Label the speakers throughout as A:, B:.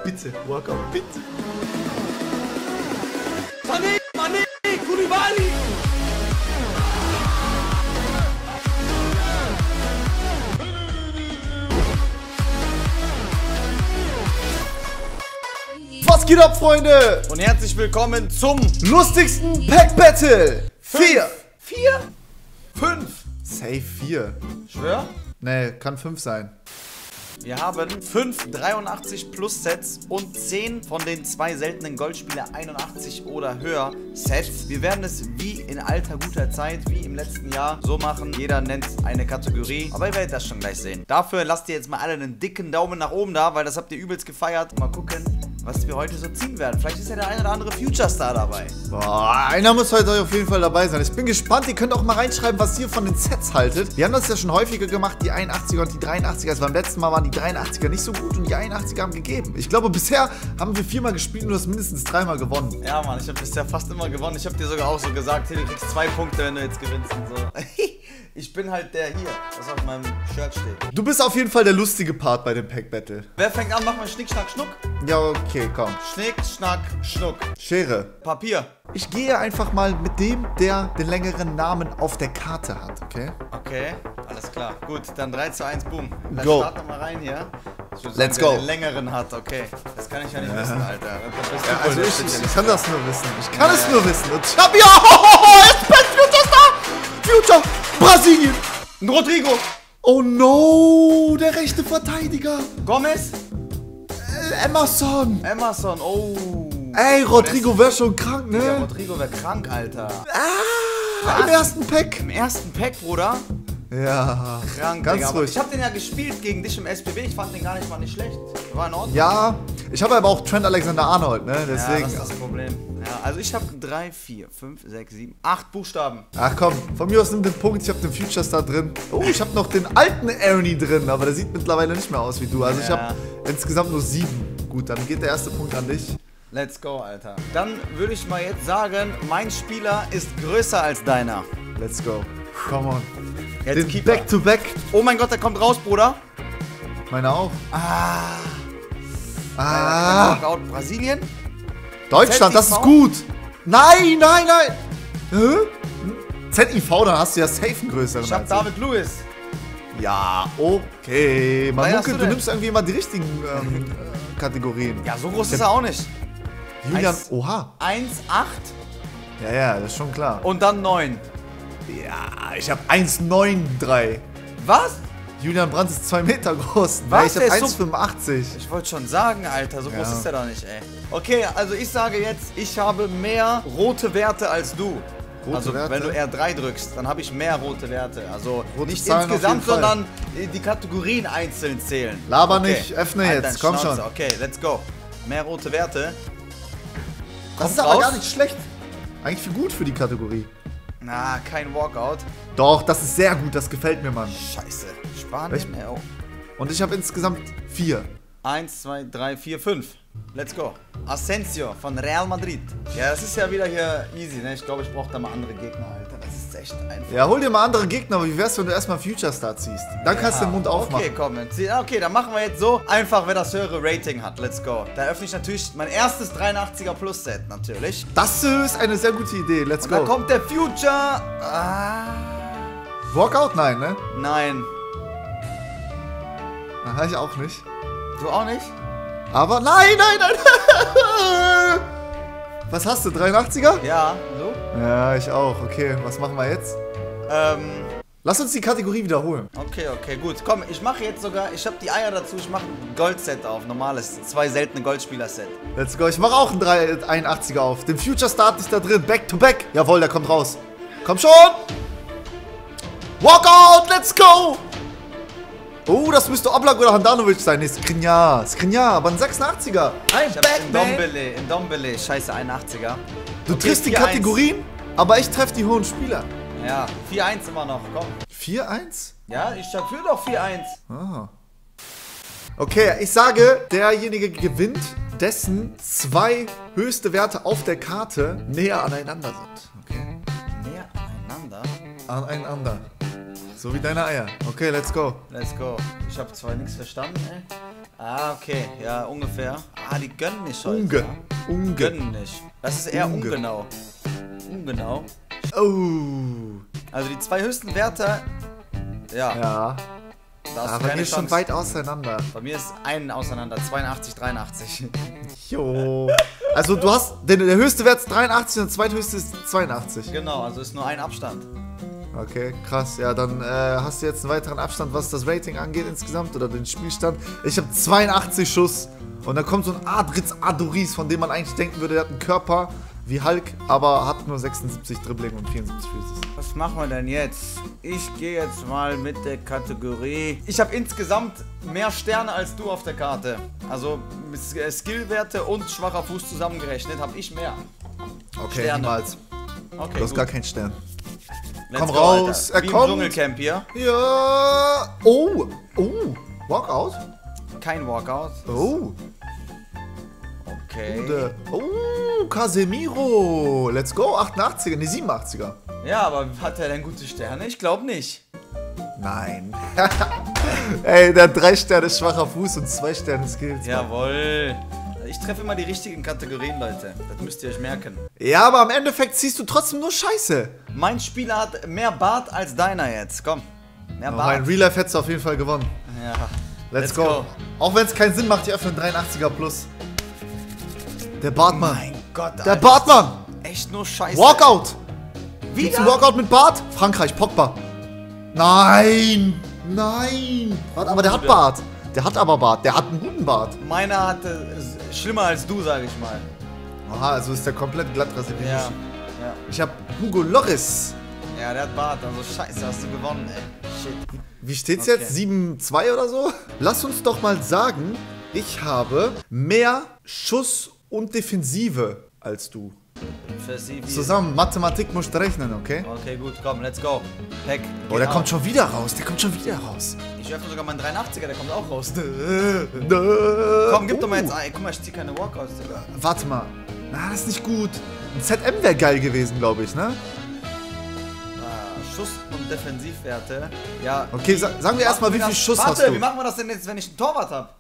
A: Bitte, Workout, bitte.
B: Mané, Koulibaly.
A: Was geht ab, Freunde?
B: Und herzlich willkommen zum
A: Lustigsten Pack Battle. 4.
B: 5.
A: Safe 4.
B: Schwör?
A: Nee, kann 5 sein.
B: Wir haben 5 83 Plus Sets und 10 von den 2 seltenen Goldspieler 81 oder höher Sets. Wir werden es wie in alter guter Zeit, wie im letzten Jahr, so machen. Jeder nennt eine Kategorie, aber ihr werdet das schon gleich sehen. Dafür lasst ihr jetzt mal alle einen dicken Daumen nach oben da, weil das habt ihr übelst gefeiert. Mal gucken, was wir heute so ziehen werden. Vielleicht ist ja der ein oder andere Future Star dabei.
A: Boah, einer muss heute auf jeden Fall dabei sein. Ich bin gespannt. Ihr könnt auch mal reinschreiben, was ihr von den Sets haltet. Wir haben das ja schon häufiger gemacht, die 81er und die 83er. Also beim letzten Mal waren die 83er nicht so gut und die 81er haben gegeben. Ich glaube, bisher haben wir 4-mal gespielt und du hast mindestens 3-mal gewonnen.
B: Ja, Mann, ich habe bisher fast immer gewonnen. Ich habe dir sogar auch so gesagt, hey, du kriegst 2 Punkte, wenn du jetzt gewinnst und so. Ich bin halt der hier, was auf meinem Shirt steht.
A: Du bist auf jeden Fall der lustige Part bei dem Pack Battle.
B: Wer fängt an? Mach mal Schnick, Schnack, Schnuck.
A: Ja, okay, komm.
B: Schnick, Schnack, Schnuck.
A: Schere.
B: Papier.
A: Ich gehe einfach mal mit dem, der den längeren Namen auf der Karte hat, okay?
B: Okay, alles klar. Gut, dann 3 zu 1, boom. Dann
A: Go.
B: starten wir mal rein hier. Ich würde
A: Let's
B: sagen,
A: go.
B: wer den längeren hat, okay. Das kann ich ja nicht wissen, Alter. Das bist du
A: Ja,
B: wohl
A: also
B: der
A: ich
B: Spezialist.
A: kann das nur wissen. Ich kann es nur wissen. Und ich hab ja, jetzt Best Future Star! Future Brasilien!
B: Rodrigo.
A: Oh no, der rechte Verteidiger.
B: Gomez.
A: Emerson.
B: Emerson, oh.
A: Ey, Rodrigo wäre schon krank,
B: Der
A: ne?
B: Rodrigo wäre krank, Alter.
A: Im ersten Pack.
B: Im ersten Pack, Bruder.
A: Ja,
B: Krank,
A: ganz
B: Digga. Aber
A: ruhig.
B: ich hab den ja gespielt gegen dich im SPW. Ich fand den gar nicht mal nicht schlecht. War in Ordnung.
A: Ja, ich habe aber auch Trent Alexander-Arnold, ne?
B: Ja,
A: Deswegen.
B: das ist das Problem. Ja, also ich habe 3, 4, 5, 6, 7, 8 Buchstaben.
A: Ach komm, von mir aus nimm den Punkt, ich habe den Future Star drin. Oh, ich habe noch den alten Ernie drin, aber der sieht mittlerweile nicht mehr aus wie du. Also ich
B: Ja.
A: habe insgesamt nur 7. Gut, dann geht der erste Punkt an dich.
B: Let's go, Alter. Dann würde ich mal jetzt sagen, mein Spieler ist größer als deiner.
A: Let's go. Come on.
B: Jetzt
A: Den
B: Keeper.
A: Back-to-Back.
B: Oh mein Gott, der kommt raus, Bruder.
A: Meine auch.
B: Ah.
A: Ah.
B: Knockout Brasilien.
A: Deutschland, das ist
B: ZIV?
A: gut. Nein, nein, nein. Hä? ZIV, dann hast du ja safe einen größeren.
B: Ich hab
A: als ich.
B: David Lewis.
A: Ja, okay. Man
B: Wer hast
A: munkelt,
B: du
A: du
B: denn?
A: nimmst irgendwie immer die richtigen Kategorien.
B: Ja, so groß ist er auch nicht.
A: Julian,
B: Eins-
A: oha.
B: 1, 8
A: Ja, ja, das ist schon klar.
B: und dann 9.
A: Ja, ich habe 1,93.
B: Was?
A: Julian Brandt ist 2 Meter groß.
B: Was?
A: Nee, ich
B: Der
A: habe
B: ist so-
A: 1,85.
B: Ich wollte schon sagen, Alter, so groß
A: Ja.
B: ist er doch nicht, ey. Okay, also ich sage jetzt, ich habe mehr rote Werte als du.
A: Rote
B: Also
A: Werte?
B: wenn du R3 drückst, dann habe ich mehr rote Werte. Also
A: Rote
B: nicht
A: Zahlen auf
B: insgesamt,
A: jeden Fall.
B: sondern die Kategorien einzeln zählen.
A: Laber nicht, öffne
B: Halt
A: jetzt,
B: dein
A: komm
B: Schnauze.
A: schon.
B: Okay, let's go. Mehr rote Werte.
A: Das
B: Kommt
A: ist aber
B: raus.
A: gar nicht schlecht. Eigentlich viel gut für die Kategorie.
B: Na, kein Walkout.
A: Doch, das ist sehr gut, das gefällt mir, Mann.
B: Scheiße. Spanien?
A: Echt?
B: Oh.
A: Und ich habe insgesamt 4.
B: 1, 2, 3, 4, 5. Let's go. Asensio von Real Madrid. Ja, das ist ja wieder hier easy, ne? Ich glaube, ich brauche da mal andere Gegner, Alter. Das ist echt einfach.
A: Ja, hol dir mal andere Gegner, aber wie wär's, wenn du erstmal Future Star ziehst? Dann kannst du den Mund aufmachen.
B: Okay, komm, okay, dann machen wir jetzt so. Einfach, wer das höhere Rating hat. Let's go. Da öffne ich natürlich mein erstes 83er Plus Set, natürlich.
A: Das ist eine sehr gute Idee, let's
B: Und da
A: go.
B: kommt der Future. Ah.
A: Walkout? Nein, ne?
B: Nein.
A: Aha, ich auch nicht.
B: Du auch nicht?
A: Aber nein, nein, nein. Was hast du, 83er?
B: Ja. So?
A: Ja, ich auch. Okay, was machen wir jetzt? Lass uns die Kategorie wiederholen.
B: Okay, gut. Komm, ich mache jetzt sogar, ich habe die Eier dazu, ich mache ein Goldset auf, normales, 2 seltene Goldspieler-Set.
A: Let's go. Ich mache auch einen 81er auf. Den Future Star ist da drin. Back to back. Jawohl, der kommt raus. Komm schon. Walkout, let's go. Oh, das müsste Oblak oder Handanovic sein. Nee, Skriniar. Skriniar, aber ein 86er.
B: Ich hab in Dombele, scheiße, 81er.
A: Du
B: Okay,
A: triffst die
B: 4-1.
A: Kategorien, aber ich treffe die hohen Spieler.
B: Ja, 4-1 immer noch, komm.
A: 4-1?
B: Ja, ich führe doch 4-1.
A: Ah. Okay, ich sage, derjenige gewinnt, dessen 2 höchste Werte auf der Karte näher aneinander sind. Okay.
B: Näher aneinander.
A: Aneinander. So wie deine Eier. Okay, let's go.
B: Let's go. Ich habe zwar nichts verstanden, ey. Ah, okay. Ja, ungefähr. Ah, die gönnen nicht heute. Gönnen nicht. Das ist eher ungenau. Ungenau.
A: Oh.
B: Also die zwei höchsten Werte, ja.
A: Ja.
B: Da hast du
A: Aber
B: keine
A: wir schon
B: Chance.
A: weit auseinander.
B: Bei mir ist ein auseinander, 82, 83.
A: Jo. Also du hast, der höchste Wert ist 83 und der zweithöchste ist 82.
B: Genau, also ist nur ein Abstand.
A: Okay, krass. Ja, dann hast du jetzt einen weiteren Abstand, was das Rating angeht insgesamt oder den Spielstand. Ich habe 82 Schuss und dann kommt so ein Adritz Adoris, von dem man eigentlich denken würde, der hat einen Körper wie Hulk, aber hat nur 76 Dribbling und 74 Füße.
B: Was machen wir denn jetzt? Ich gehe jetzt mal mit der Kategorie. Ich habe insgesamt mehr Sterne als du auf der Karte. Also Skillwerte und schwacher Fuß zusammengerechnet habe ich mehr.
A: Okay,
B: Sterne.
A: niemals.
B: Okay,
A: Du hast
B: gut.
A: gar keinen Stern.
B: Let's
A: Komm
B: go,
A: raus,
B: Alter.
A: er
B: Wie
A: kommt.
B: im Dschungelcamp hier.
A: Ja. Oh. Walkout?
B: Kein Walkout.
A: Oh.
B: Okay.
A: Oh, Casemiro. Let's go. 88er, ne 87er.
B: Ja, aber hat er denn gute Sterne? Ich glaube nicht.
A: Nein. Ey, der hat 3 Sterne schwacher Fuß und 2 Sterne Skills.
B: Jawohl. Ich treffe immer die richtigen Kategorien, Leute. Das müsst ihr euch merken.
A: Ja, aber im Endeffekt ziehst du trotzdem nur Scheiße.
B: Mein Spieler hat mehr Bart als deiner jetzt. Komm. Mehr
A: Oh,
B: Bart.
A: mein Real Life hättest du auf jeden Fall gewonnen.
B: Ja.
A: Let's go. Auch wenn es keinen Sinn macht, die öffnen 83er plus. Der Bartmann.
B: Mein Gott,
A: Der
B: Alter.
A: Bartmann.
B: Echt nur Scheiße.
A: Walkout. Gibt's
B: Wieder?
A: einen Walkout mit Bart? Frankreich, Pogba. Nein. Aber der hat Bart. Der hat aber Bart. Der hat einen guten Bart.
B: Meiner hatte schlimmer als du, sage ich mal.
A: Aha, also ist der komplett glatt rasiert.
B: Ja.
A: Ich hab Hugo Lloris.
B: Ja, der hat Bart. Also scheiße, hast du gewonnen, ey. Shit.
A: Wie steht's
B: Okay.
A: jetzt? 7-2 oder so? Lass uns doch mal sagen, ich habe mehr Schuss und Defensive als du.
B: Für sie wie-
A: Zusammen, Mathematik musst du rechnen, okay?
B: Okay, gut, komm, let's go. Pack.
A: Oh, der kommt schon wieder raus.
B: Ich öffne sogar meinen 83er, der kommt auch raus.
A: Komm,
B: Komm, gib doch mal jetzt ein. Guck mal, ich zieh keine Walkouts, Digga.
A: Warte mal. Na, das ist nicht gut. Ein ZM wäre geil gewesen, glaube ich, ne?
B: Schuss- und Defensivwerte. Ja.
A: Okay, sagen wir erstmal, wie viel Schuss hast du?
B: Wie machen wir das denn jetzt, wenn ich einen Torwart habe?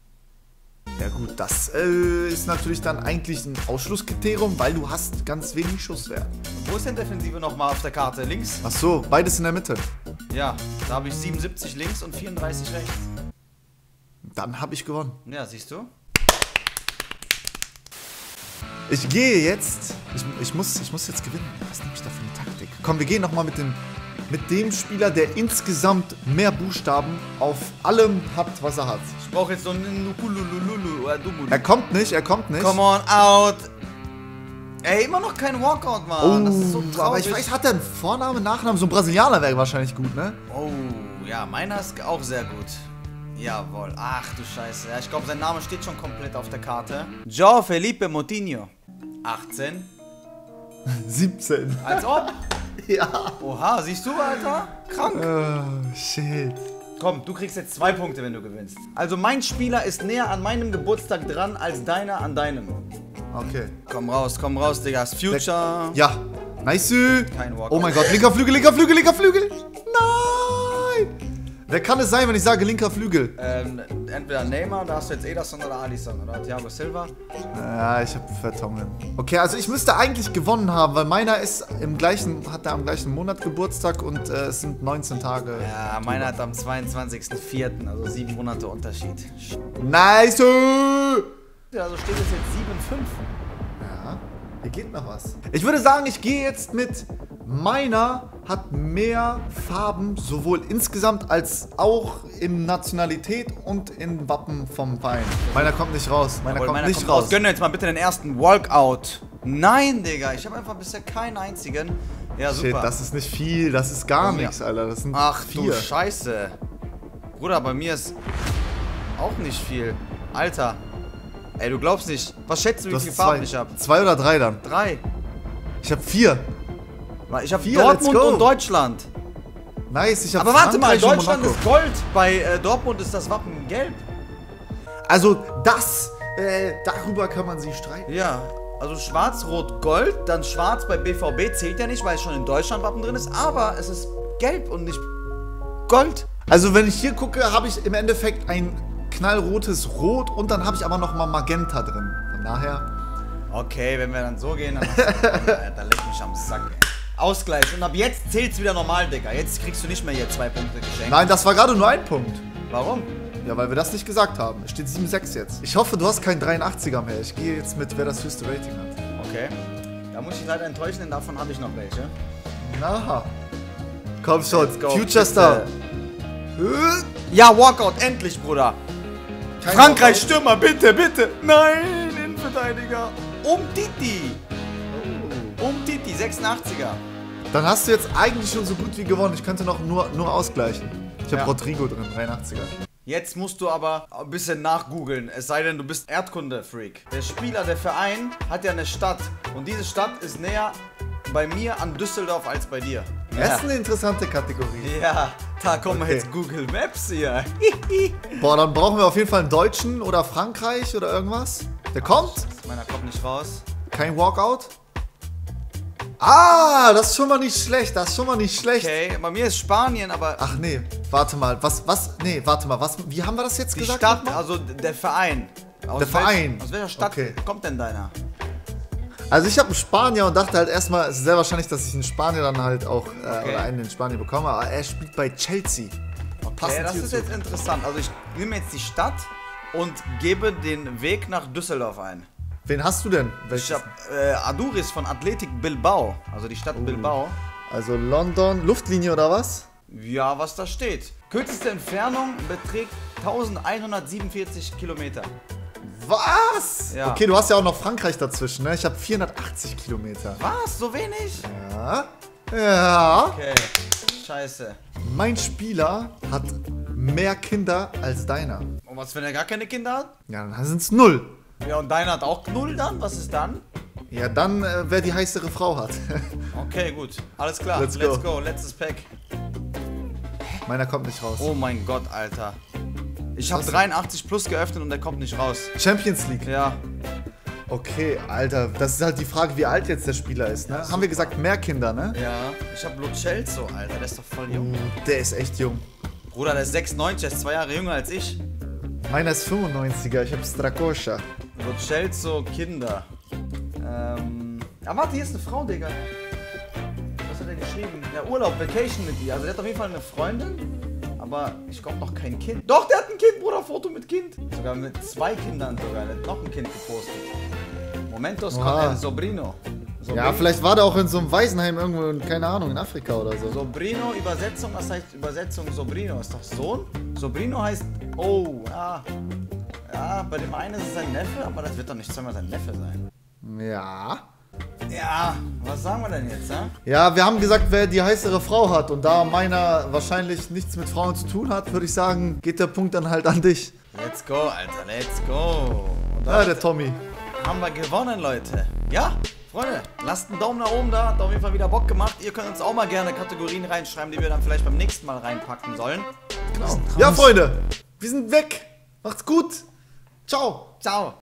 A: Ja gut, das ist natürlich dann eigentlich ein Ausschlusskriterium, weil du hast ganz wenig Schusswert.
B: Wo ist denn Defensive nochmal auf der Karte? Links?
A: Ach so, beides in der Mitte.
B: Ja, da habe ich 77 links und 34 rechts.
A: Dann habe ich gewonnen.
B: Ja, siehst du?
A: Ich gehe jetzt. Ich muss jetzt gewinnen. Was nehme ich da für eine Taktik? Komm, wir gehen nochmal mit dem Spieler, der insgesamt mehr Buchstaben auf allem hat, was er hat.
B: Ich brauche jetzt so einen Nukululululu oder Dumulu.
A: Er kommt nicht.
B: Come on, out! Ey, immer noch kein Walkout, Mann. Das ist so traurig.
A: aber ich weiß, hat er einen Vornamen, Nachnamen? So ein Brasilianer wäre wahrscheinlich gut, ne?
B: Oh, ja, meiner ist auch sehr gut. Jawohl. Ach du Scheiße. Ja, ich glaube, sein Name steht schon komplett auf der Karte. João Felipe Moutinho. 18.
A: 17.
B: Als ob.
A: Ja.
B: Oha, siehst du, Alter? Krank.
A: Oh, shit.
B: Komm, du kriegst jetzt 2 Punkte, wenn du gewinnst. Also mein Spieler ist näher an meinem Geburtstag dran als deiner an deinem.
A: Okay.
B: Komm raus, Digga. Das Future.
A: Ja. Nice.
B: Kein Walkout.
A: Oh mein Gott, linker Flügel. Nein. Wer kann es sein, wenn ich sage linker Flügel?
B: Entweder Neymar, da hast du jetzt Ederson oder Alisson oder Thiago Silva.
A: Ja, ich habe Vertongen. Okay, also ich müsste eigentlich gewonnen haben, weil meiner ist hat er am gleichen Monat Geburtstag und es sind 19 Tage.
B: Ja, meiner hat am 22.04., also 7 Monate Unterschied.
A: Nice!
B: Also steht es jetzt 7-5.
A: Ja, hier geht noch was. Ich würde sagen, ich gehe jetzt mit meiner hat mehr Farben, sowohl insgesamt als auch in Nationalität und in Wappen vom Verein. Meiner kommt nicht raus. Meiner kommt nicht raus.
B: Gönn jetzt mal bitte den ersten Walkout. Nein, Digga, ich habe einfach bisher keinen einzigen. Ja, super.
A: Shit, das ist nicht viel, das ist gar
B: Ja.
A: nichts, Alter. Das sind
B: Ach
A: 4.
B: du Scheiße. Bruder, bei mir ist auch nicht viel. Alter. Ey, du glaubst nicht. Was schätzt du,
A: Du
B: wie viele
A: hast
B: Farben ich habe?
A: 2 oder 3 dann.
B: 3.
A: Ich habe 4.
B: Ich habe
A: 4,
B: Dortmund
A: let's go.
B: und Deutschland.
A: Nice, ich habe
B: Aber warte mal,
A: Frankreich und
B: Deutschland
A: Monaco.
B: ist Gold. Bei Dortmund ist das Wappen gelb.
A: Also das, darüber kann man sich streiten.
B: Ja. Also schwarz, rot, gold. Dann schwarz bei BVB zählt ja nicht, weil es schon in Deutschland Wappen drin ist. Aber es ist gelb und nicht Gold.
A: Also wenn ich hier gucke, habe ich im Endeffekt ein knallrotes Rot und dann habe ich aber noch mal Magenta drin. Von daher...
B: Okay, wenn wir dann so gehen, dann leck mich am Sack, ey. Ausgleich. Und ab jetzt zählt's wieder normal, Digga. Jetzt kriegst du nicht mehr hier 2 Punkte geschenkt.
A: Nein, das war gerade nur ein Punkt.
B: Warum?
A: Ja, weil wir das nicht gesagt haben. Es steht 7-6 jetzt. Ich hoffe, du hast keinen 83er mehr. Ich gehe jetzt mit, wer das höchste Rating hat.
B: Okay. Da muss ich leider enttäuschen, denn davon habe ich noch welche.
A: Na. Komm schon,
B: Let's go,
A: Future Star.
B: Ja, Walkout, endlich, Bruder.
A: Kein
B: Frankreich,
A: Walkout.
B: Stürmer, bitte, bitte. Nein, Innenverteidiger. Titi. Titi, 86er.
A: Dann hast du jetzt eigentlich schon so gut wie gewonnen. Ich könnte noch nur ausgleichen. Ich habe Rodrigo drin, 83er.
B: Jetzt musst du aber ein bisschen nachgoogeln, es sei denn, du bist Erdkunde-Freak. Der Spieler, der Verein, hat ja eine Stadt. Und diese Stadt ist näher bei mir an Düsseldorf als bei dir.
A: Das ist eine interessante Kategorie.
B: Ja, da kommen wir jetzt Google Maps hier.
A: Boah, dann brauchen wir auf jeden Fall einen Deutschen oder Frankreich oder irgendwas. Der kommt.
B: Meiner kommt nicht raus.
A: Kein Walkout. Ah, das ist schon mal nicht schlecht. Das ist schon mal nicht schlecht.
B: Okay, bei mir ist Spanien, aber...
A: Ach nee, warte mal. Nee, warte mal. Wie haben wir das jetzt
B: die
A: gesagt?
B: Stadt,
A: nochmal?
B: also der Verein.
A: Verein.
B: Aus welcher Stadt
A: Okay.
B: kommt denn deiner?
A: Also ich habe einen Spanier und dachte halt erstmal, es ist sehr wahrscheinlich, dass ich einen Spanier dann halt auch, oder einen in Spanien bekomme, aber er spielt bei Chelsea.
B: Okay, das ist jetzt interessant. Also ich nehme jetzt die Stadt und gebe den Weg nach Düsseldorf ein.
A: Wen hast du denn?
B: Ich habe Aduris von Athletic Bilbao, also die Stadt Bilbao.
A: Also London, Luftlinie oder was?
B: Ja, was da steht. Kürzeste Entfernung beträgt 1147 Kilometer.
A: Was?
B: Ja.
A: Okay, du hast ja auch noch Frankreich dazwischen, ne? Ich habe 480 Kilometer.
B: Was? So wenig?
A: Ja. Ja.
B: Okay, scheiße.
A: Mein Spieler hat mehr Kinder als deiner.
B: Und was, wenn er gar keine Kinder hat?
A: Ja, dann sind es 0.
B: Ja, und deiner hat auch 0 dann? Was ist dann?
A: Ja, dann, wer die heißere Frau hat.
B: Okay, gut. Alles klar.
A: Let's go.
B: Letztes Pack.
A: Meiner kommt nicht raus.
B: Oh mein Gott, Alter. Ich habe 83 plus geöffnet und der kommt nicht raus.
A: Champions League.
B: Ja.
A: Okay, Alter, das ist halt die Frage, wie alt jetzt der Spieler ist, ne? Haben wir gesagt, mehr Kinder, ne?
B: Ja. Ich habe Lo Celso, Alter. Der ist doch voll jung.
A: Der ist echt jung.
B: Bruder, der ist 96, der ist 2 Jahre jünger als ich.
A: Meiner ist 95er, ich hab Strakosha.
B: Lo Celso, Kinder. Ah, warte, hier ist eine Frau, Digga. Was hat er geschrieben? Ja, Urlaub, Vacation mit ihr. Also der hat auf jeden Fall eine Freundin, aber ich glaube noch kein Kind. Doch, der hat ein Kind, Bruder, Foto mit Kind. Sogar mit 2 Kindern sogar. Der hat noch ein Kind gepostet. Momentos con el Sobrino.
A: Ja, vielleicht war der auch in so einem Waisenheim irgendwo, keine Ahnung, in Afrika oder so.
B: Sobrino, Übersetzung, was heißt Übersetzung Sobrino? Ist doch Sohn? Sobrino heißt, oh, ja. Ja, bei dem einen ist es sein Neffe, aber das wird doch nicht zweimal sein Neffe sein.
A: Ja.
B: Ja, was sagen wir denn jetzt, ja?
A: Ja, wir haben gesagt, wer die heißere Frau hat. Und da meiner wahrscheinlich nichts mit Frauen zu tun hat, würde ich sagen, geht der Punkt dann halt an dich.
B: Let's go, Alter, let's go. Und
A: Ja, der Tommy.
B: haben wir gewonnen, Leute. Ja, Freunde, lasst einen Daumen nach oben da. Hat auf jeden Fall wieder Bock gemacht. Ihr könnt uns auch mal gerne Kategorien reinschreiben, die wir dann vielleicht beim nächsten Mal reinpacken sollen.
A: Genau. Ja, Freunde, wir sind weg. Macht's gut. Ciao.
B: Ciao.